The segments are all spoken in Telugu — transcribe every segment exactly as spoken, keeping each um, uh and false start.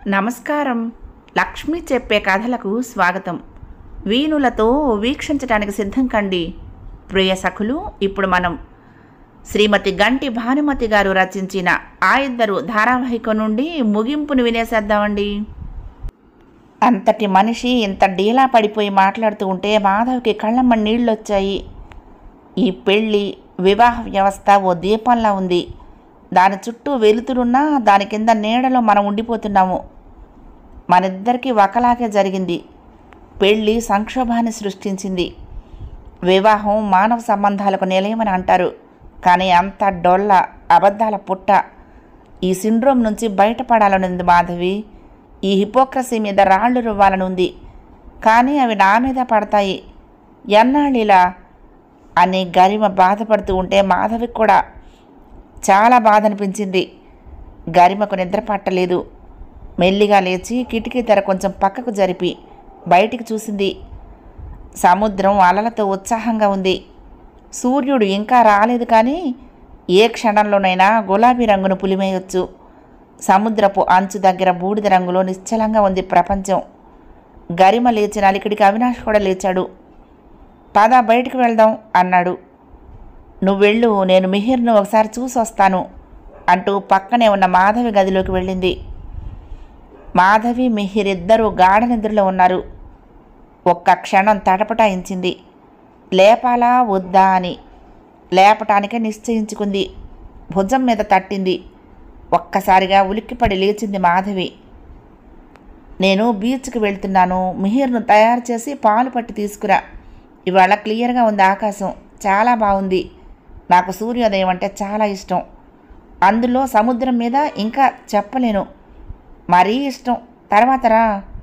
నమస్కారం. లక్ష్మి చెప్పే కథలకు స్వాగతం. వీణులతో వీక్షించడానికి సిద్ధం కండి ప్రియ సఖులు. ఇప్పుడు మనం శ్రీమతి గంటి భానుమతి గారు రచించిన ఆ ఇద్దరు ధారావాహిక నుండి ముగింపును వినేసేద్దామండి. అంతటి మనిషి ఇంత డీలా పడిపోయి మాట్లాడుతూ ఉంటే మాధవ్కి కళ్ళమ్మ నీళ్ళొచ్చాయి. ఈ పెళ్ళి వివాహ వ్యవస్థ ఓ దీపంలా ఉంది. దాని చుట్టూ వెలుతురున్నా దాని కింద నీడలో మనం ఉండిపోతున్నాము. మనిద్దరికీ ఒకలాగే జరిగింది. పెళ్ళి సంక్షోభాన్ని సృష్టించింది. వివాహం మానవ సంబంధాలకు నిలయమని అంటారు, కానీ అంత డొల్ల అబద్ధాల పుట్ట. ఈ సిండ్రోమ్ నుంచి బయటపడాలనుంది మాధవి. ఈ హిపోక్రసీ మీద రాళ్లు రువ్వాలనుంది, కానీ అవి నా మీద పడతాయి. ఎన్నాళ్ళిలా అని గరిమ బాధపడుతూ ఉంటే మాధవికి కూడా చాలా బాధ అనిపించింది. గరిమకు నిద్ర పట్టలేదు. మెల్లిగా లేచి కిటికీ తెర కొంచెం పక్కకు జరిపి బయటికి చూసింది. సముద్రం అలలతో ఉత్సాహంగా ఉంది. సూర్యుడు ఇంకా రాలేదు, కానీ ఏ క్షణంలోనైనా గులాబీ రంగును పులిమేయొచ్చు. సముద్రపు అంచు దగ్గర బూడిద రంగులో నిశ్చలంగా ఉంది ప్రపంచం. గరిమ లేచిన అలికిడికి అవినాష్ కూడా లేచాడు. పద బయటికి వెళ్దాం అన్నాడు. నువ్వు వెళ్ళు, నేను మిహిర్ను ఒకసారి చూసి వస్తాను అంటూ పక్కనే ఉన్న మాధవి గదిలోకి వెళ్ళింది. మాధవి మిహిర్ ఇద్దరూ గాఢ నిద్రలో ఉన్నారు. ఒక్క క్షణం తటపటాయించింది. లేపాలా వద్దా అని. లేపటానికే నిశ్చయించుకుంది. భుజం మీద తట్టింది. ఒక్కసారిగా ఉలిక్కిపడి లేచింది మాధవి. నేను బీచ్కి వెళ్తున్నాను, మిహిర్ను తయారు చేసి పాలు పట్టి తీసుకురా. ఇవాళ క్లియర్గా ఉంది ఆకాశం, చాలా బాగుంది. నాకు సూర్యోదయం అంటే చాలా ఇష్టం. అందులో సముద్రం మీద ఇంకా చెప్పలేను, మరీ ఇష్టం. తర్వాత రా.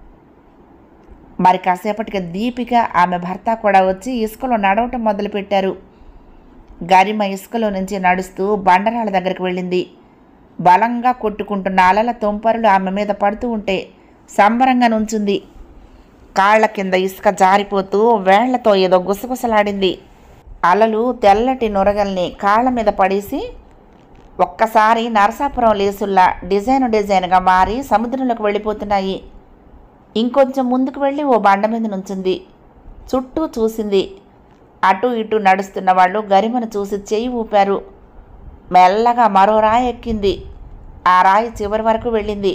మరి కాసేపటికి దీపిక ఆమె భర్త కూడా వచ్చి ఇసుకలో నడవటం మొదలుపెట్టారు. గరిమ ఇసుకలో నుంచి నడుస్తూ బండరాళ్ళ దగ్గరికి వెళ్ళింది. బలంగా కొట్టుకుంటున్న అలల తొంపరులు ఆమె మీద పడుతూ ఉంటే సంబరంగా నుంచుంది. కాళ్ల కింద ఇసుక జారిపోతూ వేళ్లతో ఏదో గుసగుసలాడింది. అలలు తెల్లటి నొరగల్ని కాళ్ల మీద పడేసి ఒక్కసారి నరసాపురం లేసుల్లా డిజైన్ డిజైన్గా మారి సముద్రంలోకి వెళ్ళిపోతున్నాయి. ఇంకొంచెం ముందుకు వెళ్ళి ఓ బండ మీద నుంచింది. చుట్టూ చూసింది. అటు ఇటు నడుస్తున్న వాళ్ళు గరిమను చూసి చెయ్యి ఊపారు. మెల్లగా మరో రాయి ఎక్కింది. ఆ రాయి చివరి వరకు వెళ్ళింది.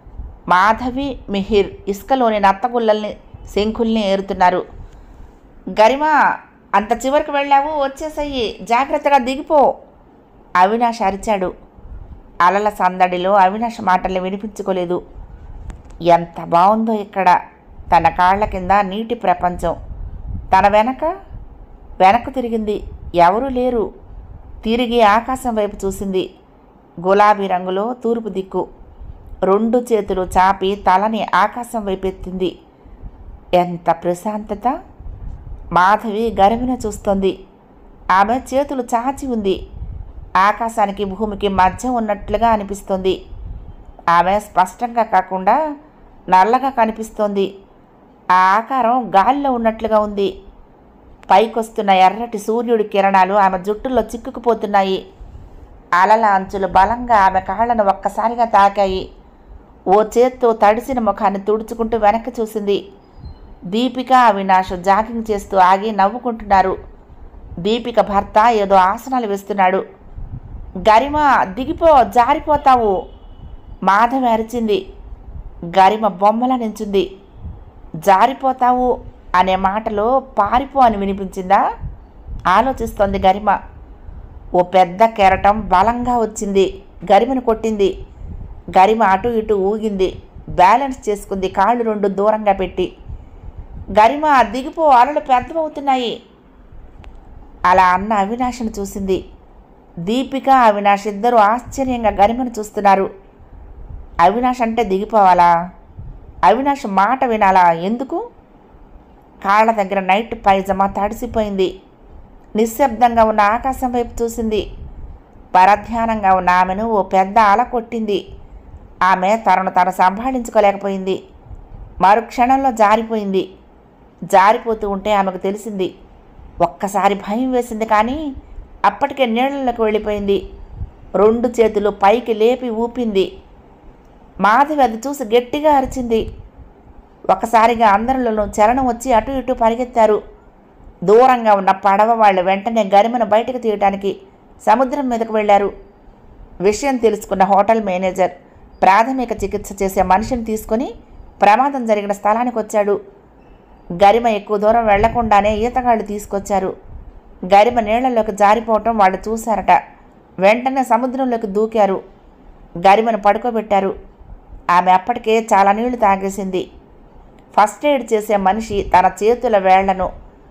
మాధవి, మిహిర్ ఇసుకలోని నత్తగుల్లల్ని శంఖుల్ని ఏరుతున్నారు. గరిమా, అంత చివరికి వెళ్ళావు, వచ్చేసయ్యి, జాగ్రత్తగా దిగిపో అవినాష్ అరిచాడు. అలల సందడిలో అవినాష్ మాటల్ని వినిపించుకోలేదు. ఎంత బాగుందో ఇక్కడ. తన కాళ్ల కింద నీటి ప్రపంచం. తన వెనక వెనక్కు తిరిగింది. ఎవరూ లేరు. తిరిగి ఆకాశం వైపు చూసింది. గులాబీ రంగులో తూర్పు దిక్కు. రెండు చేతులు చాపి తలని ఆకాశం వైపు ఎత్తింది. ఎంత ప్రశాంతత! మాధవి గరిమను చూస్తోంది. ఆమె చేతులు చాచి ఉంది. ఆకాశానికి భూమికి మధ్య ఉన్నట్లుగా అనిపిస్తోంది. ఆమె స్పష్టంగా కాకుండా నల్లగా కనిపిస్తోంది. ఆ ఆకారం గాలిలో ఉన్నట్లుగా ఉంది. పైకొస్తున్న ఎర్రటి సూర్యుడి కిరణాలు ఆమె జుట్టుల్లో చిక్కుకుపోతున్నాయి. అలల అంచులు బలంగా ఆమె కాళ్లను ఒక్కసారిగా తాకాయి. ఓ చేత్తో తడిసిన ముఖాన్ని తుడుచుకుంటూ వెనక్కి చూసింది. దీపిక, అవినాష్ జాగింగ్ చేస్తూ ఆగి నవ్వుకుంటున్నారు. దీపిక భర్త ఏదో ఆసనాలు వేస్తున్నాడు. గరిమ, దిగిపో, జారిపోతావు మాధవి అరిచింది. గరిమ బొమ్మలా నించుంది. జారిపోతావు అనే మాటలో పారిపో అని వినిపించిందా? ఆలోచిస్తోంది గరిమ. ఓ పెద్ద కెరటం బలంగా వచ్చింది. గరిమను కొట్టింది. గరిమ అటు ఇటు ఊగింది. బ్యాలెన్స్ చేసుకుంది కాళ్ళు రెండు దూరంగా పెట్టి. గరిమ, దిగిపో, అలలు పెద్దమవుతున్నాయి అలా అన్న అవినాష్ను చూసింది. దీపిక, అవినాష్ ఇద్దరు ఆశ్చర్యంగా గరిమను చూస్తున్నారు. అవినాష్ అంటే దిగిపోవాలా? అవినాష్ మాట వినాలా? ఎందుకు? కాళ్ళ దగ్గర నైట్ పైజమా తడిసిపోయింది. నిశ్శబ్దంగా ఉన్న ఆకాశం వైపు చూసింది. పరధ్యానంగా ఉన్న ఆమెను ఓ పెద్ద అల కొట్టింది. ఆమె తనను తను సంభాళించుకోలేకపోయింది. మరుక్షణంలో జారిపోయింది. జారిపోతూ ఉంటే ఆమెకు తెలిసింది. ఒక్కసారి భయం వేసింది, కానీ అప్పటికే నీళ్లలోకి వెళ్ళిపోయింది. రెండు చేతులు పైకి లేపి ఊపింది. మాధవి అది చూసి గట్టిగా అరిచింది. ఒకసారిగా అందరిలో చలనం వచ్చి అటు ఇటు పరిగెత్తారు. దూరంగా ఉన్న పడవ వాళ్ళు వెంటనే గరిమను బయటకు తీయటానికి సముద్రం మీదకు వెళ్లారు. విషయం తెలుసుకున్న హోటల్ మేనేజర్ ప్రాథమిక చికిత్స చేసే మనిషిని తీసుకుని ప్రమాదం జరిగిన స్థలానికి వచ్చాడు. గరిమ ఎక్కువ దూరం వెళ్లకుండానే ఈతగాళ్లు తీసుకొచ్చారు. గరిమ నీళ్లలోకి జారిపోవటం వాళ్ళు చూశారట. వెంటనే సముద్రంలోకి దూకారు. గరిమను పడుకోబెట్టారు. ఆమె అప్పటికే చాలా నీళ్లు తాగేసింది. ఫస్ట్ ఎయిడ్ చేసే మనిషి తన చేతుల వేళ్లను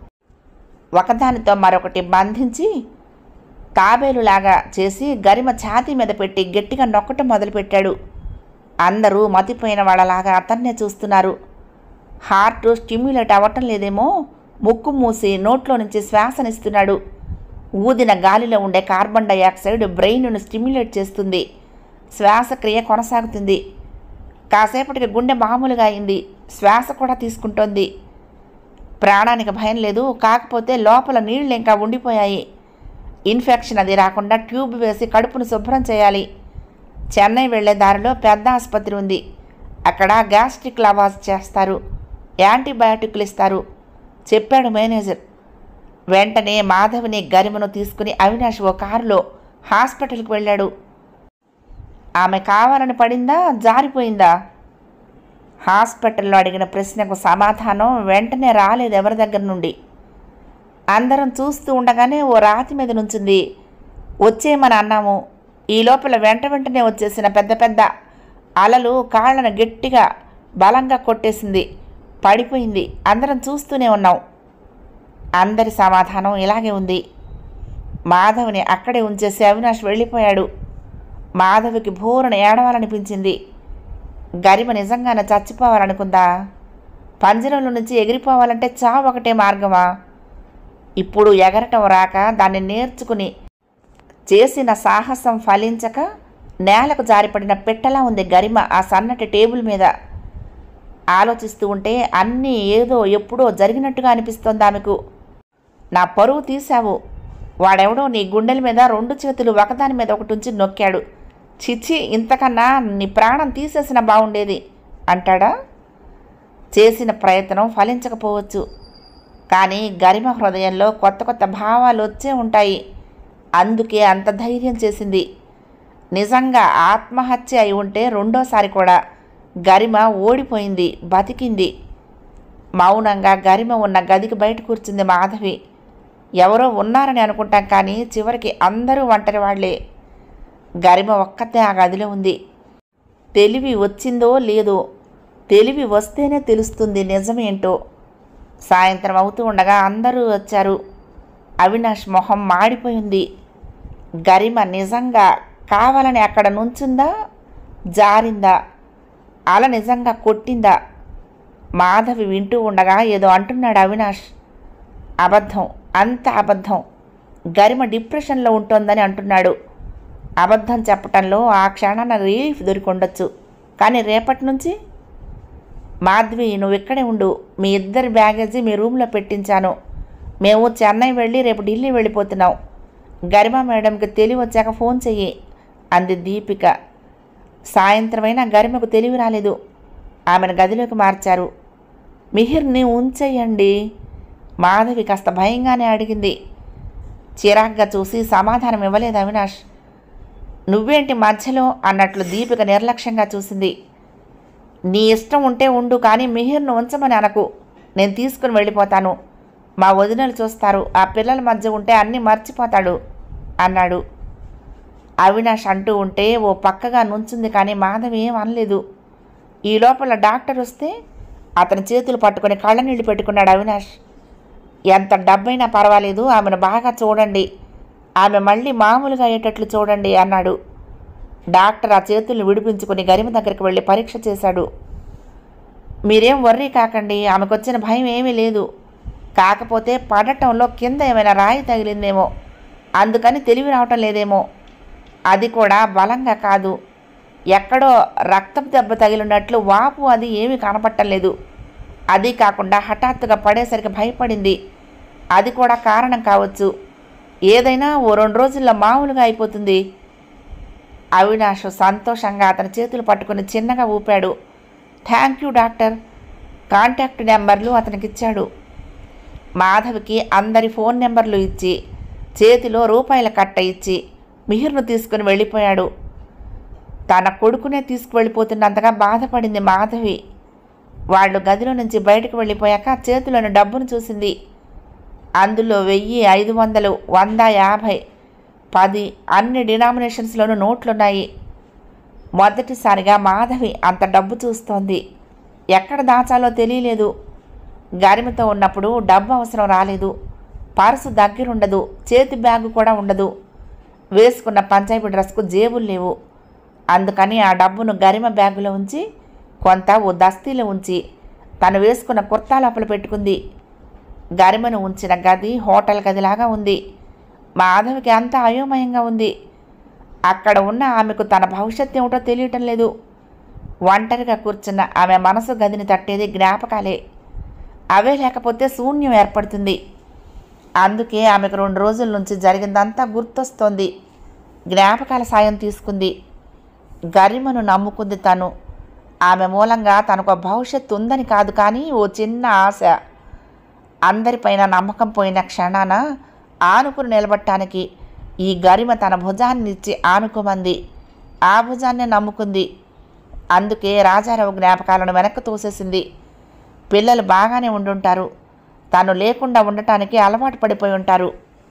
ఒకదానితో మరొకటి బంధించి తాబేలులాగా చేసి గరిమ ఛాతీ మీద పెట్టి గట్టిగా నొక్కటం మొదలుపెట్టాడు. అందరూ మతిపోయిన వాళ్ళలాగా అతన్నే చూస్తున్నారు. హార్ట్ స్టిమ్యులేట్ అవ్వటం లేదేమో, ముక్కు మూసి నోట్లో నుంచి శ్వాసనిస్తున్నాడు. ఊదిన గాలిలో ఉండే కార్బన్ డైఆక్సైడ్ బ్రెయిన్ను స్టిమ్యులేట్ చేస్తుంది. శ్వాసక్రియ కొనసాగుతుంది. కాసేపటికి గుండె మామూలుగా అయింది. శ్వాస కూడా తీసుకుంటోంది. ప్రాణానికి భయం లేదు. కాకపోతే లోపల నీళ్లు ఇంకా ఉండిపోయాయి. ఇన్ఫెక్షన్ అది రాకుండా ట్యూబ్ వేసి కడుపును శుభ్రం చేయాలి. చెన్నై వెళ్లే దారిలో పెద్ద ఆసుపత్రి ఉంది. అక్కడ గ్యాస్ట్రిక్ లవాజ్ చేస్తారు, యాంటీబయాటిక్లు ఇస్తారు చెప్పాడు మేనేజర్. వెంటనే మాధవిని గరిమను తీసుకుని అవినాష్ ఓ కారులో హాస్పిటల్కి వెళ్ళాడు. ఆమె కావాలని పడిందా, జారిపోయిందా? హాస్పిటల్లో అడిగిన ప్రశ్నకు సమాధానం వెంటనే రాలేదు ఎవరి దగ్గర నుండి. అందరం చూస్తూ ఉండగానే ఓ రాతి మీద నుంచింది. వచ్చేయమని అన్నాము. ఈ లోపల వెంట వెంటనే వచ్చేసిన పెద్ద పెద్ద అలలు కాళ్ళను గట్టిగా బలంగా కొట్టేసింది. పడిపోయింది. అందరం చూస్తూనే ఉన్నాం. అందరి సమాధానం ఇలాగే ఉంది. మాధవిని అక్కడే ఉంచేసి అవినాష్ వెళ్ళిపోయాడు. మాధవికి భూరణ ఏడవాలనిపించింది. గరిమ నిజంగానే చచ్చిపోవాలనుకుందా? పంజరంలో నుంచి ఎగిరిపోవాలంటే చావు ఒకటే మార్గమా? ఇప్పుడు ఎగరటం రాక దాన్ని నేర్చుకుని చేసిన సాహసం ఫలించక నేలకు జారిపడిన పెట్టలా ఉంది గరిమ ఆ సన్నటి టేబుల్ మీద. ఆలోచిస్తూ ఉంటే అన్నీ ఏదో ఎప్పుడో జరిగినట్టుగా అనిపిస్తోంది ఆమెకు. నా పరువు తీశావు. వాడెవడో నీ గుండెల మీద రెండు చేతులు ఒకదాని మీద ఒకటి ఉంచి నొక్కాడు. చిచ్చి, ఇంతకన్నా నీ ప్రాణం తీసేసిన బాగుండేది అంటాడా? చేసిన ప్రయత్నం ఫలించకపోవచ్చు. కానీ గరిమ హృదయంలో కొత్త కొత్త భావాలు వచ్చే ఉంటాయి. అందుకే అంత ధైర్యం చేసింది. నిజంగా ఆత్మహత్య అయి ఉంటే రెండోసారి కూడా గరిమ ఓడిపోయింది, బతికింది. మౌనంగా గరిమ ఉన్న గదికి బయట కూర్చుంది మాధవి. ఎవరో ఉన్నారని అనుకుంటాం, కానీ చివరికి అందరూ ఒంటరి వాళ్లే. గరిమ ఒక్కతే ఆ గదిలో ఉంది. తెలివి వచ్చిందో లేదో, తెలివి వస్తేనే తెలుస్తుంది నిజమేంటో. సాయంత్రం అవుతూ ఉండగా అందరూ వచ్చారు. అవినాష్ మొహం మాడిపోయింది. గరిమ నిజంగా కావాలని అక్కడ నుంచుందా, జారిందా, అల నిజంగా కొట్టిందా? మాధవి వింటూ ఉండగా ఏదో అంటున్నాడు అవినాష్. అబద్ధం, అంత అబద్ధం. గరిమ డిప్రెషన్లో ఉంటోందని అంటున్నాడు. అబద్ధం చెప్పటంలో ఆ క్షణాన రిలీఫ్ దొరికొండొచ్చు, కానీ రేపటి నుంచి మాధవి నువ్వు ఇక్కడే ఉండు. మీ ఇద్దరి బ్యాగేజీ మీ రూమ్లో పెట్టించాను. మేము చెన్నై వెళ్ళి రేపు ఢిల్లీ వెళ్ళిపోతున్నాం. గరిమ మేడంకి తెలివి వచ్చాక ఫోన్ చెయ్యి అంది దీపిక. సాయంత్రమైనా గరిమకు తెలివి రాలేదు. ఆమెను గదిలోకి మార్చారు. మిహిర్ని ఉంచేయండి మాధవి కాస్త భయంగానే అడిగింది. చిరాగ్గా చూసి సమాధానం ఇవ్వలేదు అవినాష్. నువ్వేంటి మధ్యలో అన్నట్లు దీపిక నిర్లక్ష్యంగా చూసింది. నీ ఇష్టం ఉంటే ఉండు, కానీ మిహిర్ను ఉంచమని అనకు. నేను తీసుకుని వెళ్ళిపోతాను. మా వదినలు చూస్తారు. ఆ పిల్లల మధ్య ఉంటే అన్నీ మర్చిపోతాడు అన్నాడు. అవినాష్ అంటూ ఉంటే ఓ పక్కగా నుంచుంది, కానీ మాధవి ఏం అనలేదు. ఈ లోపల డాక్టర్ వస్తే అతని చేతులు పట్టుకొని కళ్ళనీళ్ళు పెట్టుకున్నాడు అవినాష్. ఎంత డబ్బైనా పర్వాలేదు, ఆమెను బాగా చూడండి, ఆమె మళ్ళీ మామూలుగా అయ్యేటట్లు చూడండి అన్నాడు. డాక్టర్ ఆ చేతుల్ని విడిపించుకుని గరిమ దగ్గరికి వెళ్ళి పరీక్ష చేశాడు. మీరేం వర్రీ కాకండి, ఆమెకు వచ్చిన భయం ఏమీ లేదు. కాకపోతే పడటంలో కింద ఏమైనా రాయి తగిలిందేమో, అందుకని తెలివి రావటం లేదేమో. అది కూడా బలంగా కాదు, ఎక్కడో రక్తపు దెబ్బ తగిలినట్లు వాపు అది ఏమీ కనపట్టం లేదు. అది కాకుండా హఠాత్తుగా పడేసరికి భయపడింది. అది కూడా కారణం కావచ్చు. ఏదైనా ఓ రెండు రోజుల్లో మామూలుగా అయిపోతుంది. అవినాష్ సంతోషంగా అతని చేతులు పట్టుకుని చిన్నగా ఊపాడు. Thank you doctor. కాంటాక్ట్ నెంబర్లు అతనికిచ్చాడు. మాధవికి అందరి ఫోన్ నెంబర్లు ఇచ్చి చేతిలో రూపాయల కట్ట ఇచ్చి మిహిర్ను తీసుకుని వెళ్ళిపోయాడు. తన కొడుకునే తీసుకువెళ్ళిపోతున్నంతగా బాధపడింది మాధవి. వాళ్ళు గదిలో నుంచి బయటకు వెళ్ళిపోయాక చేతిలోని డబ్బును చూసింది. అందులో వెయ్యి, ఐదు వందలు, వంద, యాభై, పది అన్ని డినామినేషన్స్లోనూ నోట్లున్నాయి. మొదటిసారిగా మాధవి అంత డబ్బు చూస్తోంది. ఎక్కడ దాచాలో తెలియలేదు. గరిమతో ఉన్నప్పుడు డబ్బు అవసరం రాలేదు. పర్సు దగ్గరుండదు, చేతి బ్యాగు కూడా ఉండదు. వేసుకున్న పంజాబీ డ్రెస్కు జేబులు లేవు. అందుకని ఆ డబ్బును గరిమ బ్యాగులో ఉంచి కొంత ఓ దస్తీలో ఉంచి తను వేసుకున్న కుర్తా లోపల పెట్టుకుంది. గరిమను ఉంచిన గది హోటల్ గదిలాగా ఉంది. మాధవికి అంతా అయోమయంగా ఉంది. అక్కడ ఉన్న ఆమెకు తన భవిష్యత్తు ఏమిటో తెలియటం లేదు. ఒంటరిగా కూర్చున్న ఆమె మనసు గదిని తట్టేది జ్ఞాపకాలే. అవే లేకపోతే శూన్యం ఏర్పడుతుంది. అందుకే ఆమెకు రెండు రోజుల నుంచి జరిగిందంతా గుర్తొస్తోంది. జ్ఞాపకాల సాయం తీసుకుంది. గరిమను నమ్ముకుంది తను. ఆమె మూలంగా తనకు భవిష్యత్తు ఉందని కాదు, కానీ ఓ చిన్న ఆశ. అందరిపైన నమ్మకం పోయిన క్షణాన ఆనుకుని నిలబడటానికి ఈ గరిమ తన భుజాన్ని ఇచ్చి ఆనుకోమంది. ఆ భుజాన్నే నమ్ముకుంది. అందుకే రాజారావు జ్ఞాపకాలను వెనక్కి తోసేసింది. పిల్లలు బాగానే ఉండుంటారు. తను లేకుండా ఉండటానికి అలవాటు పడిపోయి ఉంటారు.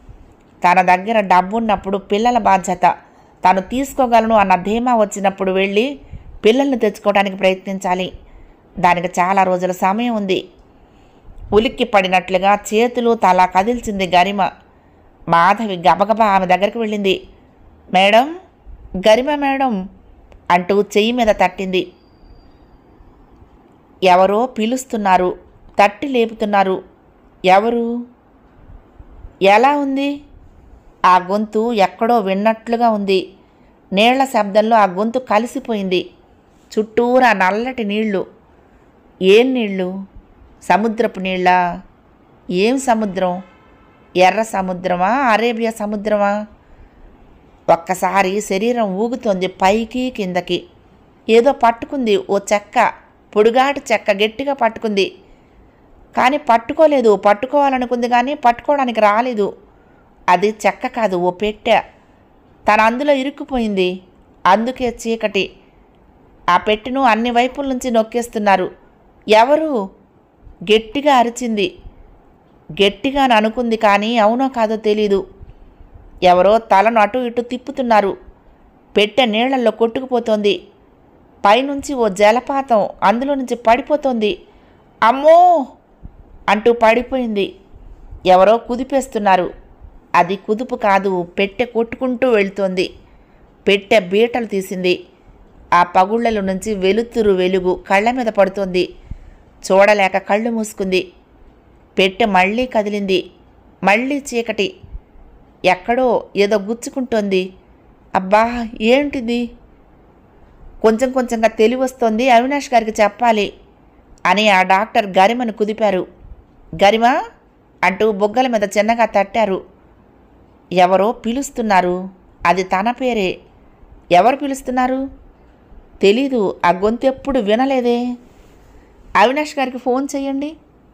తన దగ్గర డబ్బు ఉన్నప్పుడు పిల్లల బాధ్యత తను తీసుకోగలను అన్న ధీమా వచ్చినప్పుడు వెళ్ళి పిల్లల్ని తెచ్చుకోవడానికి ప్రయత్నించాలి. దానికి చాలా రోజుల సమయం ఉంది. ఉలిక్కి పడినట్లుగా చేతులు తల కదిల్చింది గరిమ. మాధవి గబగబా ఆమె దగ్గరికి వెళ్ళింది. మేడం, గరిమ మేడం అంటూ చెయ్యి మీద తట్టింది. ఎవరో పిలుస్తున్నారు, తట్టి లేపుతున్నారు. ఎవరు? ఎలా ఉంది? ఆ గొంతు ఎక్కడో విన్నట్లుగా ఉంది. నీళ్ల శబ్దంలో ఆ గొంతు కలిసిపోయింది. చుట్టూరా నల్లటి నీళ్లు. ఏం నీళ్లు? సముద్రపు నీళ్ళ? ఏం సముద్రం? ఎర్ర సముద్రమా, అరేబియా సముద్రమా? ఒక్కసారి శరీరం ఊగుతోంది పైకి కిందకి. ఏదో పట్టుకుంది. ఓ చెక్క, పొడుగాటి చెక్క గట్టిగా పట్టుకుంది. కానీ పట్టుకోలేదు. పట్టుకోవాలనుకుంది కానీ పట్టుకోవడానికి రాలేదు. అది చెక్క కాదు, ఓ పెట్టె. తన అందులో ఇరుక్కుపోయింది. అందుకే చీకటి. ఆ పెట్టెను అన్ని వైపుల నుంచి నొక్కేస్తున్నారు. ఎవరు? గట్టిగా అరిచింది. గట్టిగా అనుకుంది కానీ అవునో కాదో తెలీదు. ఎవరో తలను అటు ఇటు తిప్పుతున్నారు. పెట్టె నీళ్లలో కొట్టుకుపోతోంది. పైనుంచి ఓ జలపాతం అందులో నుంచి పడిపోతోంది. అమ్మో అంటూ పడిపోయింది. ఎవరో కుదిపేస్తున్నారు. అది కుదుపు కాదు, పెట్టె కొట్టుకుంటూ వెళుతోంది. పెట్టె బీటలు తీసింది. ఆ పగుళ్ల నుంచి వెలుతురు వెలుగు కళ్ళ మీద పడుతోంది. చూడలేక కళ్ళు మూసుకుంది. పెట్టె మళ్ళీ కదిలింది. మళ్ళీ చీకటి. ఎక్కడో ఏదో గుచ్చుకుంటోంది. అబ్బా, ఏంటిది? కొంచెం కొంచెంగా తెలివొస్తోంది. అవినాష్ గారికి చెప్పాలి అని ఆ డాక్టర్ గరిమను కుదిపారు. గరిమ అంటూ బొగ్గల మీద చిన్నగా తట్టారు. ఎవరో పిలుస్తున్నారు. అది తన పేరే. ఎవరు పిలుస్తున్నారు? తెలీదు. ఆ గొంతు ఎప్పుడు వినలేదే. అవినాష్ గారికి ఫోన్ చెయ్యండి.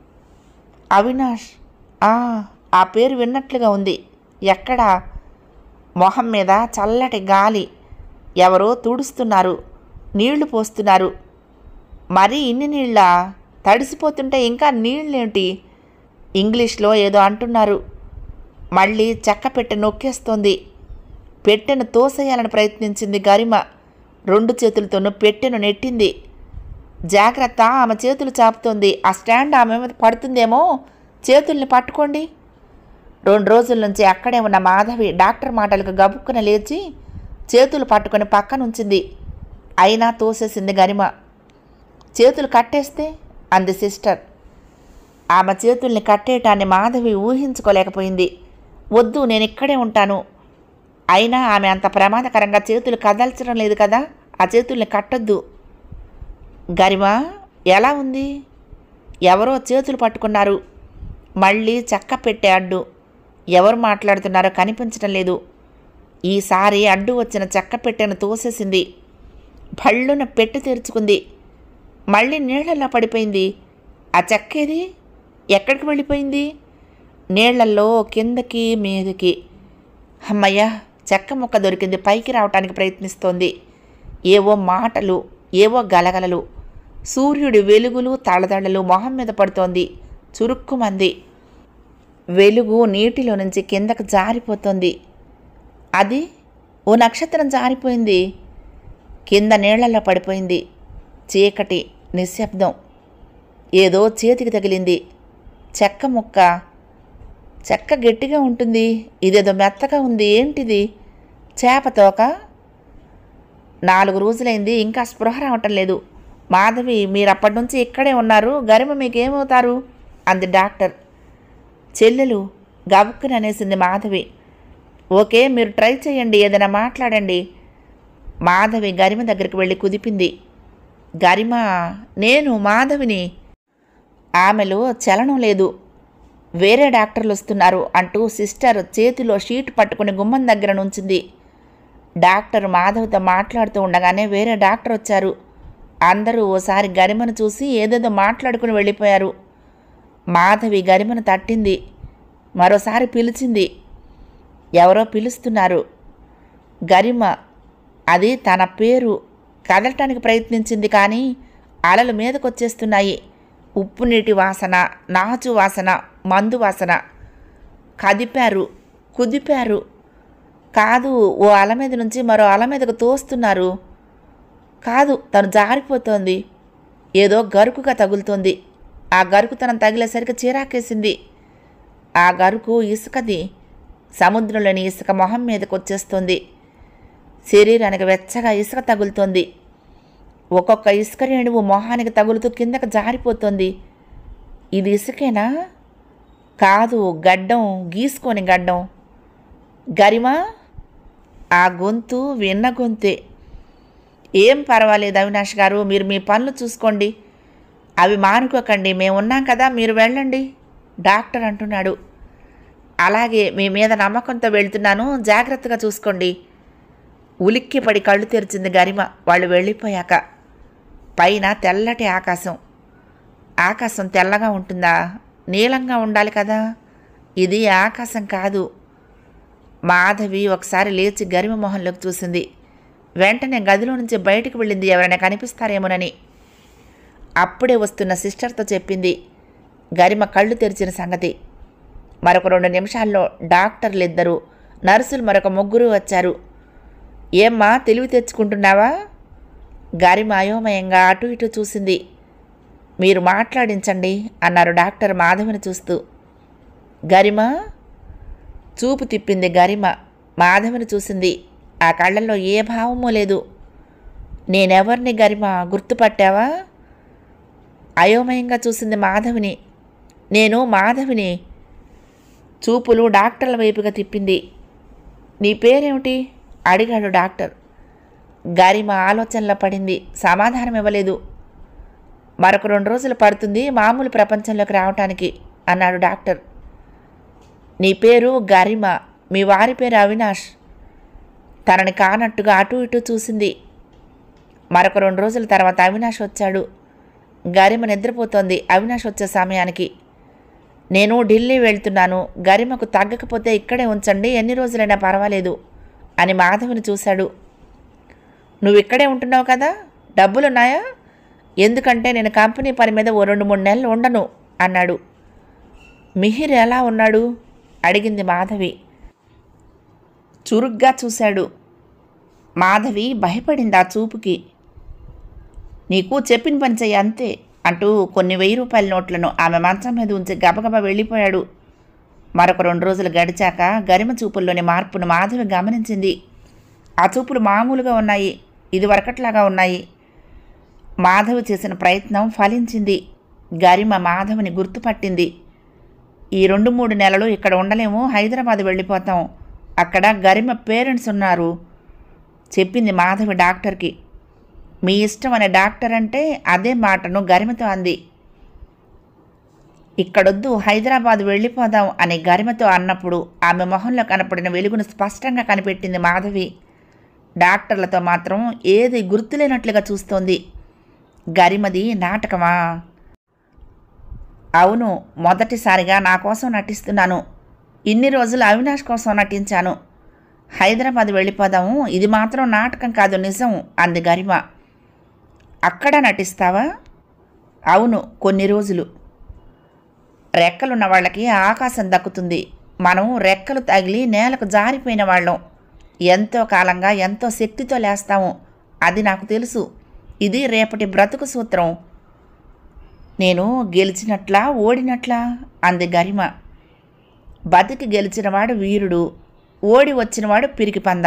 అవినాష్? ఆ పేరు విన్నట్లుగా ఉంది. ఎక్కడా? మొహం మీద చల్లటి గాలి. ఎవరో తుడుస్తున్నారు, నీళ్లు పోస్తున్నారు. మరీ ఇన్ని నీళ్ళ? తడిసిపోతుంటే ఇంకా నీళ్ళేంటి? ఇంగ్లీష్లో ఏదో అంటున్నారు. మళ్ళీ చెక్క పెట్టె నొక్కేస్తోంది. పెట్టెను తోసేయాలని ప్రయత్నించింది గరిమ. రెండు చేతులతోనూ పెట్టెను నెట్టింది. జాగ్రత్త, ఆమె చేతులు చాపుతోంది. ఆ స్టాండ్ ఆమె మీద పడుతుందేమో. చేతుల్ని పట్టుకోండి. రెండు రోజుల నుంచి అక్కడే ఉన్న మాధవి డాక్టర్ మాటలకు గబుక్కున లేచి చేతులు పట్టుకొని పక్కనుంచింది. అయినా తోసేసింది గరిమ. చేతులు కట్టేస్తే అంది సిస్టర్. ఆమె చేతుల్ని కట్టేయటాన్ని మాధవి ఊహించుకోలేకపోయింది. వద్దు, నేను ఇక్కడే ఉంటాను. అయినా ఆమె అంత ప్రమాదకరంగా చేతులు కదల్చడం లేదు కదా. ఆ చేతుల్ని కట్టొద్దు. గరిమ ఎలా ఉంది? ఎవరో చేతులు పట్టుకున్నారు. మళ్ళీ చెక్క పెట్టే అడ్డు. ఎవరు మాట్లాడుతున్నారో కనిపించడం లేదు. ఈసారి అడ్డు వచ్చిన చెక్క పెట్టెను తోసేసింది. భళ్ళున పెట్టి తెరుచుకుంది. మళ్ళీ నీళ్లల్లో పడిపోయింది. ఆ చెక్కేది ఎక్కడికి వెళ్ళిపోయింది? నీళ్లల్లో కిందకి మీదకి. అమ్మయ్య, చెక్క ముక్క దొరికింది. పైకి రావటానికి ప్రయత్నిస్తోంది. ఏవో మాటలు, ఏవో గలగలలు, సూర్యుడి వెలుగులు తళదళలు మొహం మీద పడుతోంది. చురుక్కుమంది. వెలుగు నీటిలో నుంచి కిందకు జారిపోతోంది. అది ఓ నక్షత్రం జారిపోయింది. కింద నీళ్లలో పడిపోయింది. చీకటి, నిశ్శబ్దం. ఏదో చేతికి తగిలింది. చెక్క ముక్క. చెక్క గట్టిగా ఉంటుంది, ఇదేదో మెత్తగా ఉంది. ఏంటిది? చేపతోక? నాలుగు రోజులైంది, ఇంకా స్పృహ రావటం లేదు. మాధవి, మీరు అప్పటి నుంచి ఇక్కడే ఉన్నారు, గరిమ మీకేమవుతారు అంది డాక్టర్. చెల్లెలు గబుక్కుని అనేసింది మాధవి. ఓకే, మీరు ట్రై చేయండి, ఏదైనా మాట్లాడండి. మాధవి గరిమ దగ్గరికి వెళ్ళి కుదిపింది. గరిమ, నేను మాధవిని. ఆమెలో చలనం లేదు. వేరే డాక్టర్లు వస్తున్నారు అంటూ సిస్టర్ చేతిలో షీట్ పట్టుకుని గుమ్మం దగ్గర నుంచింది. డాక్టర్ మాధవితో మాట్లాడుతూ ఉండగానే వేరే డాక్టర్ వచ్చారు. అందరూ ఓసారి గరిమను చూసి ఏదేదో మాట్లాడుకుని వెళ్ళిపోయారు. మాధవి గరిమను తట్టింది. మరోసారి పిలిచింది. ఎవరో పిలుస్తున్నారు. గరిమ, అది తన పేరు. కదలటానికి ప్రయత్నించింది, కానీ అలలు మీదకొచ్చేస్తున్నాయి. ఉప్పు నీటి వాసన, నాచు వాసన, మందు వాసన. కదిపారు, కుదిపారు. కాదు, ఓ అల మీద నుంచి మరో అల మీదకు తోస్తున్నారు. కాదు, తను జారిపోతోంది. ఏదో గరుకుగా తగులుతోంది. ఆ గరుకుతనం తగిలేసరికి చీరాకేసింది. ఆ గరుకు ఇసుకది. సముద్రంలోని ఇసుక మొహం మీదకు వచ్చేస్తుంది. శరీరానికి వెచ్చగా ఇసుక తగులుతోంది. ఒక్కొక్క ఇసుక రేణువు మొహానికి తగులుతూ కిందకు జారిపోతోంది. ఇది ఇసుకేనా? కాదు, గడ్డం, గీసుకొని గడ్డం. గరిమ, ఆ గొంతు విన్న గొంతే. ఏం పర్వాలేదు అవినాష్ గారు, మీరు మీ పనులు చూసుకోండి, అవి మానుకోకండి, మేమున్నాం కదా, మీరు వెళ్ళండి డాక్టర్ అంటున్నాడు. అలాగే, మీ మీద నమ్మకంతో వెళ్తున్నాను, జాగ్రత్తగా చూసుకోండి. ఉలిక్కిపడి కళ్ళు తెరిచింది గరిమ వాళ్ళు వెళ్ళిపోయాక. పైన తెల్లటి ఆకాశం. ఆకాశం తెల్లగా ఉంటుందా? నీలంగా ఉండాలి కదా. ఇది ఆకాశం కాదు. మాధవి ఒకసారి లేచి గరిమ మొహంలోకి చూసింది. వెంటనే గదిలో నుంచి బయటికి వెళ్ళింది, ఎవరైనా కనిపిస్తారేమోనని. అప్పుడే వస్తున్న సిస్టర్తో చెప్పింది గరిమ కళ్ళు తెరిచిన సంగతి. మరొక రెండు నిమిషాల్లో డాక్టర్లు ఇద్దరు, నర్సులు మరొక ముగ్గురు వచ్చారు. ఏమ్మా, తెలివి తెచ్చుకుంటున్నావా? గరిమ అయోమయంగా అటు ఇటు చూసింది. మీరు మాట్లాడించండి అన్నారు డాక్టర్ మాధవిని చూస్తూ. గరిమ చూపు తిప్పింది. గరిమ మాధవిని చూసింది. ఆ కళ్ళల్లో ఏ భావమూ లేదు. నేనెవరిని గరిమ, గుర్తుపట్టావా? అయోమయంగా చూసింది మాధవిని. నేను మాధవిని. చూపులు డాక్టర్ల వైపుగా తిప్పింది. నీ పేరేమిటి అడిగాడు డాక్టర్. గరిమ ఆలోచనలో పడింది. సమాధానం ఇవ్వలేదు. మరొక రెండు రోజులు పడుతుంది మామూలు ప్రపంచంలోకి రావటానికి అన్నాడు డాక్టర్. నీ పేరు గరిమ, మీ వారి పేరు అవినాష్. తనని కానట్టుగా అటు ఇటు చూసింది. మరొక రెండు రోజుల తర్వాత అవినాష్ వచ్చాడు. గరిమ నిద్రపోతోంది అవినాష్ వచ్చే సమయానికి. నేను ఢిల్లీ వెళ్తున్నాను, గరిమకు తగ్గకపోతే ఇక్కడే ఉంచండి, ఎన్ని రోజులైనా పర్వాలేదు అని మాధవిని చూశాడు. నువ్వు ఇక్కడే ఉంటున్నావు కదా, డబ్బులున్నాయా? ఎందుకంటే నేను కంపెనీ పని మీద ఓ రెండు మూడు నెలలు ఉండను అన్నాడు. మిహిర్ ఎలా ఉన్నాడు అడిగింది మాధవి. చురుగ్గా చూశాడు. మాధవి భయపడింది ఆ చూపుకి. నీకు చెప్పిన పని చెయ్యి అంతే అంటూ కొన్ని వెయ్యి రూపాయల నోట్లను ఆమె మంచం మీద ఉంచి గబగబా వెళ్ళిపోయాడు. మరొక రెండు రోజులు గడిచాక గరిమ చూపుల్లోని మార్పును మాధవి గమనించింది. ఆ చూపులు మామూలుగా ఉన్నాయి, ఇది వరకట్లాగా ఉన్నాయి. మాధవి చేసిన ప్రయత్నం ఫలించింది. గరిమ మాధవిని గుర్తుపట్టింది. ఈ రెండు మూడు నెలలు ఇక్కడ ఉండలేము, హైదరాబాద్ వెళ్ళిపోతాం, అక్కడ గరిమ పేరెంట్స్ ఉన్నారు చెప్పింది మాధవి డాక్టర్కి. మీ ఇష్టం అనే డాక్టర్ అంటే అదే మాటను గరిమతో అంది. ఇక్కడొద్దు, హైదరాబాద్ వెళ్ళిపోదాం అని గరిమతో అన్నప్పుడు ఆమె మొహంలో కనపడిన వెలుగును స్పష్టంగా కనిపెట్టింది మాధవి. డాక్టర్లతో మాత్రం ఏది గుర్తులేనట్లుగా చూస్తోంది. గరిమది నాటకమా? అవును, మొదటిసారిగా నా కోసం నటిస్తున్నాను. ఇన్ని రోజులు అవినాష్ కోసం నటించాను. హైదరాబాద్ వెళ్ళిపోదాము, ఇది మాత్రం నాటకం కాదు, నిజం అంది గరిమ. అక్కడ నటిస్తావా? అవును, కొన్ని రోజులు. రెక్కలున్న వాళ్ళకి ఆకాశం దక్కుతుంది. మనం రెక్కలు తగిలి నేలకు జారిపోయిన వాళ్ళం. ఎంతో కాలంగా ఎంతో శక్తితో లేస్తాము, అది నాకు తెలుసు. ఇది రేపటి బ్రతుకు సూత్రం. నేను గెలిచినట్లా ఓడినట్లా అంది గరిమ. బతికి గెలిచినవాడు వీరుడు, ఓడి వచ్చినవాడు పిరికి పంద.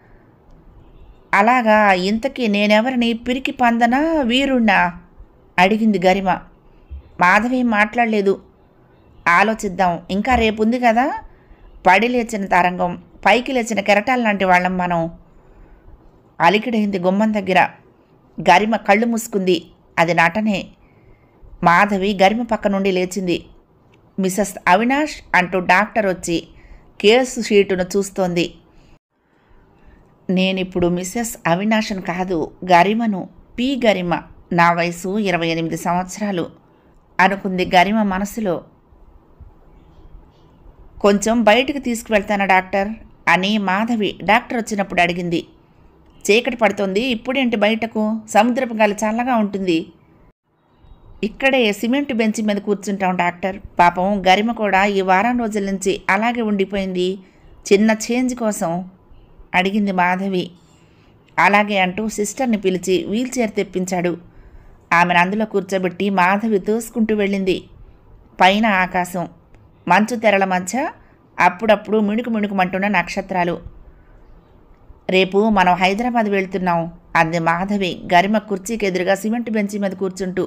అలాగా, ఇంతకీ నేనెవరిని, పిరికి పందనా వీరుణ్ణా అడిగింది గరిమ. మాధవి మాట్లాడలేదు. ఆలోచిద్దాం, ఇంకా రేపుంది కదా. పడి లేచిన తరంగం, పైకి లేచిన కెరటాల లాంటి వాళ్ళం మనం. అలికిడైంది గుమ్మం దగ్గర. గరిమ కళ్ళు మూసుకుంది. అది నటనే. మాధవి గరిమ పక్క నుండి లేచింది. మిసెస్ అవినాష్ అంటూ డాక్టర్ వచ్చి కేసు షీటును చూస్తోంది. నేనిప్పుడు మిసెస్ అవినాష్ను కాదు, గరిమను, పి గరిమ. నా వయసు ఇరవై ఎనిమిది సంవత్సరాలు అనుకుంది గరిమ మనసులో. కొంచెం బయటికి తీసుకువెళ్తానా డాక్టర్ అని మాధవి డాక్టర్ వచ్చినప్పుడు అడిగింది. చీకటి పడుతోంది, ఇప్పుడేంటి బయటకు? సముద్రపు గాలి చల్లగా ఉంటుంది. ఇక్కడే సిమెంట్ బెంచ్ మీద కూర్చుంటాం డాక్టర్. పాపం గరిమ కూడా ఈ వారం రోజుల నుంచి అలాగే ఉండిపోయింది, చిన్న చేంజ్ కోసం అడిగింది మాధవి. అలాగే అంటూ సిస్టర్ని పిలిచి వీల్ చైర్ తెప్పించాడు. ఆమెను అందులో కూర్చోబెట్టి మాధవి తోసుకుంటూ వెళ్ళింది. పైన ఆకాశం, మంచు తెరల మధ్య అప్పుడప్పుడు మిణుకు మిణుకుమంటున్న నక్షత్రాలు. రేపు మనం హైదరాబాద్ వెళ్తున్నాం అంది మాధవి గరిమ కుర్చీకి ఎదురుగా సిమెంట్ బెంచ్ మీద కూర్చుంటూ.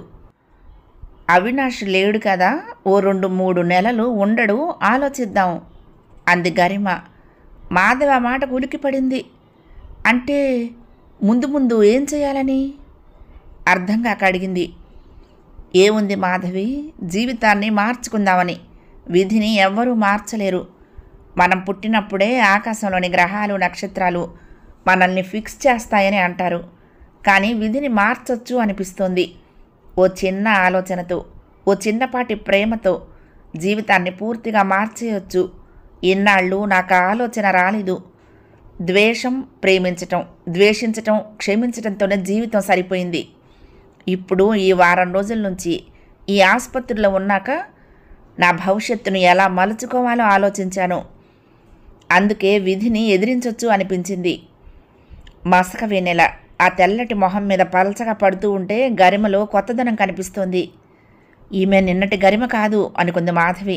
అవినాష్ లేడు కదా, ఓ రెండు మూడు నెలలు ఉండడు, ఆలోచిద్దాం అంది గరిమ. మాధవి ఆ మాట ఉలికిపడింది. అంటే ముందు ముందు ఏం చేయాలని అర్థం కాక అడిగింది. ఏముంది మాధవి, జీవితాన్ని మార్చుకుందామని. విధిని ఎవ్వరూ మార్చలేరు. మనం పుట్టినప్పుడే ఆకాశంలోని గ్రహాలు నక్షత్రాలు మనల్ని ఫిక్స్ చేస్తాయని అంటారు. కానీ విధిని మార్చొచ్చు అనిపిస్తోంది. ఓ చిన్న ఆలోచనతో, ఓ చిన్నపాటి ప్రేమతో జీవితాన్ని పూర్తిగా మార్చేయొచ్చు. ఇన్నాళ్ళు నాకు ఆలోచన రాలేదు. ద్వేషం, ప్రేమించటం, ద్వేషించటం, క్షమించటంతోనే జీవితం సరిపోయింది. ఇప్పుడు ఈ వారం రోజుల నుంచి ఈ ఆసుపత్రిలో ఉన్నాక నా భవిష్యత్తును ఎలా మలుచుకోవాలో ఆలోచించాను. అందుకే విధిని ఎదిరించొచ్చు అనిపించింది. మసక వెన్నెల ఆ తెల్లటి మొహం మీద పలచగా పడుతూ ఉంటే గరిమలో కొత్తదనం కనిపిస్తోంది. ఈమె నిన్నటి గరిమ కాదు అనుకుంది మాధవి.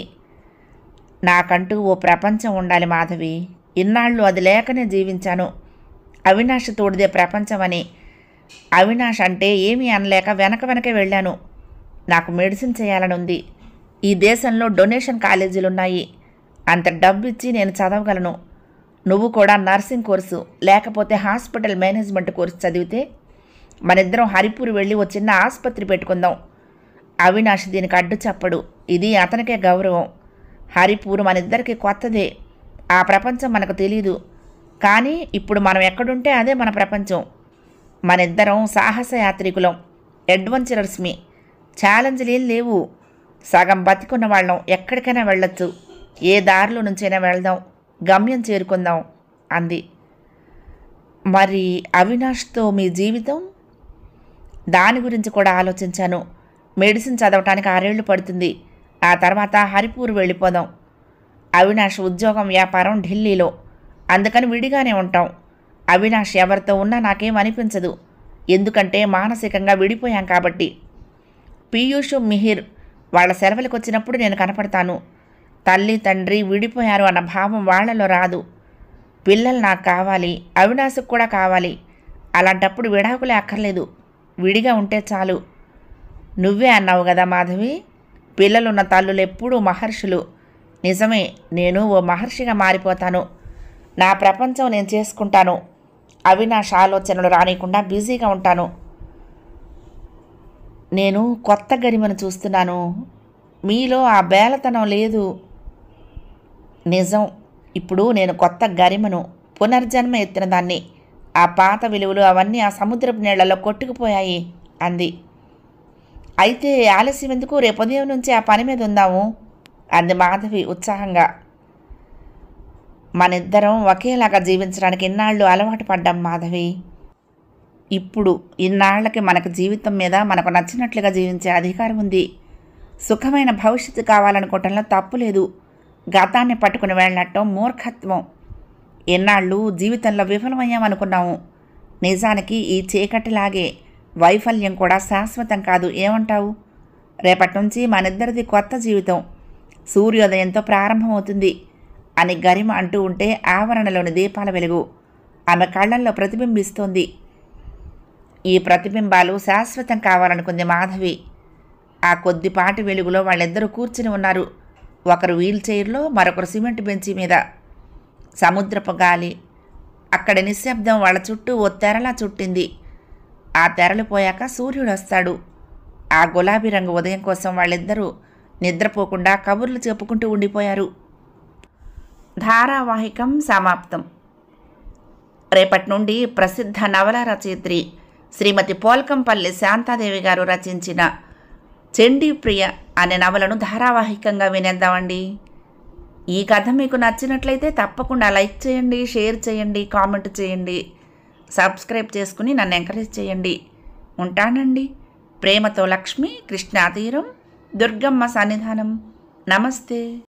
నాకంటూ ఓ ప్రపంచం ఉండాలి మాధవి. ఇన్నాళ్ళు అది లేకనే జీవించాను. అవినాష్ తోడిదే ప్రపంచమని. అవినాష్ అంటే ఏమీ అనలేక వెనక వెనకే వెళ్ళాను. నాకు మెడిసిన్ చేయాలని ఉంది. ఈ దేశంలో డొనేషన్ కాలేజీలున్నాయి. అంత డబ్బు ఇచ్చి నేను చదవగలను. నువ్వు కూడా నర్సింగ్ కోర్సు లేకపోతే హాస్పిటల్ మేనేజ్మెంట్ కోర్సు చదివితే మనిద్దరం హరిపూర్ వెళ్ళి ఓ చిన్న ఆసుపత్రి పెట్టుకుందాం. అవినాష్ దీనికి అడ్డు చెప్పడు. ఇది అతనికే గౌరవం. హరిపూర్ మనిద్దరికి కొత్తదే. ఆ ప్రపంచం మనకు తెలీదు. కానీ ఇప్పుడు మనం ఎక్కడుంటే అదే మన ప్రపంచం. మనిద్దరం సాహసయాత్రికులం, అడ్వెంచరర్స్మి. ఛాలెంజ్లు ఏం లేవు. సగం బతికున్న వాళ్ళం, ఎక్కడికైనా వెళ్ళొచ్చు. ఏ దారిలో నుంచైనా వెళ్దాం, గమ్యం చేరుకుందాం అంది. మరి అవినాష్తో మీ జీవితం? దాని గురించి కూడా ఆలోచించాను. మెడిసిన్ చదవటానికి ఆరేళ్లు పడుతుంది. ఆ తర్వాత హరిపూర్ వెళ్ళిపోదాం. అవినాష్ ఉద్యోగం, వ్యాపారం ఢిల్లీలో. అందుకని విడిగానే ఉంటాం. అవినాష్ ఎవరితో ఉన్నా నాకేం అనిపించదు. ఎందుకంటే మానసికంగా విడిపోయాం కాబట్టి. పీయూష్, మిహిర్ వాళ్ళ సెలవులకు వచ్చినప్పుడు నేను కనపడతాను. తల్లి తండ్రి విడిపోయారు అన్న భావం వాళ్లలో రాదు. పిల్లలు నాకు కావాలి, అవినాష్కు కూడా కావాలి. అలాంటప్పుడు విడాకులే అక్కర్లేదు, విడిగా ఉంటే చాలు. నువ్వే అన్నావు కదా మాధవి, పిల్లలున్న తల్లులు ఎప్పుడూ మహర్షులు. నిజమే, నేను ఓ మహర్షిగా మారిపోతాను. నా ప్రపంచం నేను చేసుకుంటాను. అవినాష్ ఆలోచనలు రానికుండా బిజీగా ఉంటాను. నేను కొత్త గరిమను చూస్తున్నాను. మీలో ఆ బేలతనం లేదు. నిజం. ఇప్పుడు నేను కొత్త గరిమను, పునర్జన్మ ఎత్తిన దాన్ని. ఆ పాత విలువలు అవన్నీ ఆ సముద్రపు నీళ్లలో కొట్టుకుపోయాయి అంది. అయితే ఆలస్యం ఎందుకు? రేపు ఉదయం నుంచి ఆ పని మీద ఉందాము అంది మాధవి ఉత్సాహంగా. మనిద్దరం ఒకేలాగా జీవించడానికి ఇన్నాళ్ళు అలవాటు పడ్డాం మాధవి. ఇప్పుడు ఇన్నాళ్లకి మనకు జీవితం మీద మనకు నచ్చినట్లుగా జీవించే అధికారం ఉంది. సుఖమైన భవిష్యత్తు కావాలనుకోవటంలో తప్పు లేదు. గతాన్ని పట్టుకుని వెళ్ళటం మూర్ఖత్వం. ఎన్నాళ్ళు జీవితంలో విఫలమయ్యామనుకున్నాము. నిజానికి ఈ చీకటిలాగే వైఫల్యం కూడా శాశ్వతం కాదు. ఏమంటావు? రేపటి నుంచి మనిద్దరిది కొత్త జీవితం సూర్యోదయంతో ప్రారంభమవుతుంది అని గరిమ అంటూ ఉంటే ఆవరణలోని దీపాల వెలుగు ఆమె కళ్ళల్లో ప్రతిబింబిస్తోంది. ఈ ప్రతిబింబాలు శాశ్వతం కావాలనుకుంది మాధవి. ఆ కొద్దిపాటి వెలుగులో వాళ్ళిద్దరూ కూర్చుని ఉన్నారు. ఒకరు వీల్ చైర్లో, మరొకరు సిమెంట్ బెంచి మీద. సముద్రపు గాలి, అక్కడి నిశ్శబ్దం వాళ్ళ చుట్టూ ఓ తెరలా చుట్టింది. ఆ తెరలు పోయాక సూర్యుడు వస్తాడు. ఆ గులాబీ రంగు ఉదయం కోసం వాళ్ళిద్దరూ నిద్రపోకుండా కబుర్లు చెప్పుకుంటూ ఉండిపోయారు. ధారావాహికం సమాప్తం. రేపటి నుండి ప్రసిద్ధ నవల రచయిత్రి శ్రీమతి పోల్కంపల్లి శాంతాదేవి గారు రచించిన చండీప్రియ అనే నవలను ధారావాహికంగా వినేద్దామండి. ఈ కథ మీకు నచ్చినట్లయితే తప్పకుండా లైక్ చేయండి, షేర్ చేయండి, కామెంట్ చేయండి, సబ్స్క్రైబ్ చేసుకుని నన్ను ఎంకరేజ్ చేయండి. ఉంటానండి. ప్రేమతో లక్ష్మి, కృష్ణా తీరం, దుర్గమ్మ సన్నిధానం. నమస్తే.